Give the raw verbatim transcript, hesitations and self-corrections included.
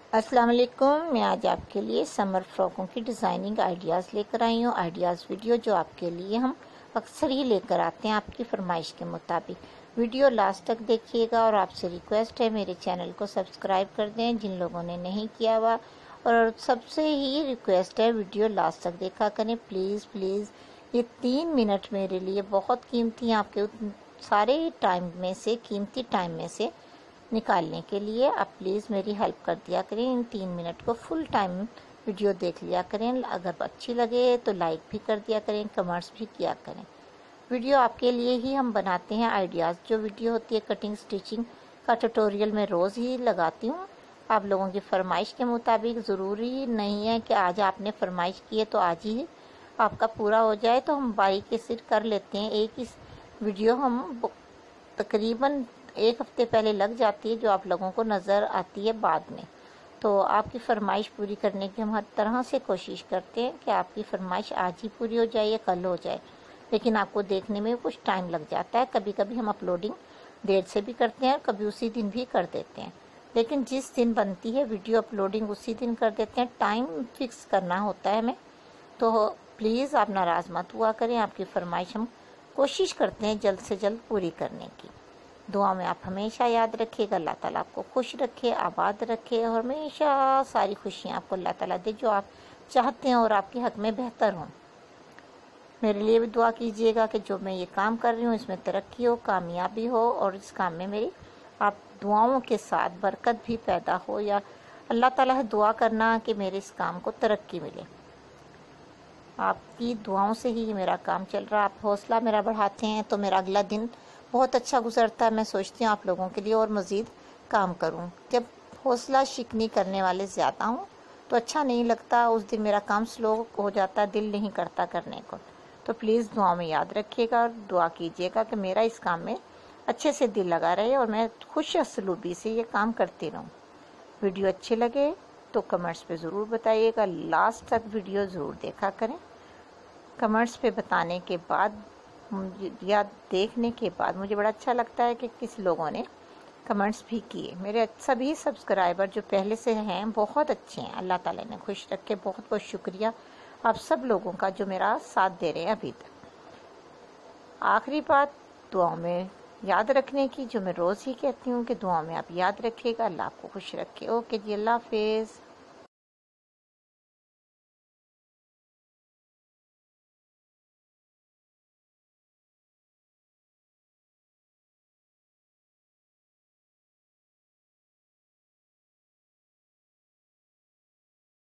السلام علیکم، میں آج آپ کے لیے سمر فراکوں کی ڈیزائننگ آئیڈیاز لے کر آئی ہوں۔ آئیڈیاز ویڈیو جو آپ کے لیے ہم اکثر ہی لے کر آتے ہیں آپ کی فرمائش کے مطابق۔ ویڈیو لاسٹ تک دیکھیے گا اور آپ سے ریکویسٹ ہے میرے چینل کو سبسکرائب کر دیں جن لوگوں نے نہیں کیا ہوا، اور سب سے ہی ریکویسٹ ہے ویڈیو لاسٹ تک دیکھا کریں پلیز پلیز۔ یہ تین منٹ میرے لیے بہت قیمتی ہیں، آپ کے سارے ٹائم میں سے قیمتی ٹائم میں سے نکالنے کے لیے آپ پلیز میری ہیلپ کر دیا کریں۔ ان تین منٹ کو فل ٹائم ویڈیو دیکھ لیا کریں، اگر اچھی لگے تو لائک بھی کر دیا کریں، کمنٹس بھی کیا کریں۔ ویڈیو آپ کے لیے ہی ہم بناتے ہیں۔ آئیڈیاز جو ویڈیو ہوتی ہے کٹنگ سٹیچنگ کا ٹیوٹوریل میں روز ہی لگاتی ہوں آپ لوگوں کی فرمائش کے مطابق۔ ضروری نہیں ہے کہ آج آپ نے فرمائش کی ہے تو آج ہی آپ کا پورا ہو جائے، تو ہم باریکی سے کر لیتے ہیں۔ ایک ہی ویڈیو ہم تقریباً ایک ہفتے پہلے لگ جاتی ہے جو آپ لوگوں کو نظر آتی ہے بعد میں، تو آپ کی فرمائش پوری کرنے کی ہم ہر طرح سے کوشش کرتے ہیں کہ آپ کی فرمائش آج ہی پوری ہو جائے یا کل ہو جائے، لیکن آپ کو دیکھنے میں کچھ ٹائم لگ جاتا ہے۔ کبھی کبھی ہم اپلوڈنگ دیر سے بھی کرتے ہیں اور کبھی اسی دن بھی کر دیتے ہیں، لیکن جس دن بنتی ہے ویڈیو اپلوڈنگ اسی دن کر دیتے ہیں۔ ٹائم فکس کرنا ہوتا ہے ہمیں، تو پلیز آپ ناراض مت ہوا کریں۔ آپ کی فرمائش ہم کوشش کرتے ہیں جلد سے جلد پوری کرنے کی۔ دعا میں آپ ہمیشہ یاد رکھیے گا، اللہ تعالیٰ آپ کو خوش رکھے، آباد رکھے، اور ہمیشہ ساری خوشیاں آپ کو اللہ تعالیٰ دے جو آپ چاہتے ہیں اور آپ کے حق میں بہتر ہوں۔ میرے لیے بھی دعا کیجیے گا کہ جو میں یہ کام کر رہی ہوں اس میں ترقی ہو، کامیابی ہو، اور اس کام میں میری آپ دعاؤں کے ساتھ برکت بھی پیدا ہو، یا اللہ تعالیٰ سے دعا کرنا کہ میرے اس کام کو ترقی ملے۔ آپ کی دعاؤں سے ہی میرا کام چل رہا، آپ حوصلہ میرا بڑھاتے ہیں تو میرا اگلا دن بہت اچھا گزرتا ہے۔ میں سوچتی ہوں آپ لوگوں کے لیے اور مزید کام کروں۔ جب حوصلہ شکنی کرنے والے زیادہ ہوں تو اچھا نہیں لگتا، اس دن میرا کام سلو ہو جاتا، دل نہیں کرتا کرنے کو۔ تو پلیز دعا میں یاد رکھیے گا اور دعا کیجیے گا کہ میرا اس کام میں اچھے سے دل لگا رہے اور میں خوش اسلوبی سے یہ کام کرتی رہوں۔ ویڈیو اچھے لگے تو کمنٹس پہ ضرور بتائیے گا، لاسٹ تک ویڈیو ضرور دیکھا کریں۔ کمنٹس پہ بتانے کے بعد یا دیکھنے کے بعد مجھے بڑا اچھا لگتا ہے کہ کس لوگوں نے کمنٹس بھی کیے۔ میرے سبھی سبسکرائبر جو پہلے سے ہیں بہت اچھے ہیں، اللہ تعالیٰ نے خوش رکھے۔ بہت بہت شکریہ آپ سب لوگوں کا جو میرا ساتھ دے رہے ہیں ابھی تک۔ آخری بات دعاؤں میں یاد رکھنے کی، جو میں روز ہی کہتی ہوں کہ دعاؤں میں آپ یاد رکھیے گا، اللہ آپ کو خوش رکھے۔ اوکے جی، اللہ حافظ۔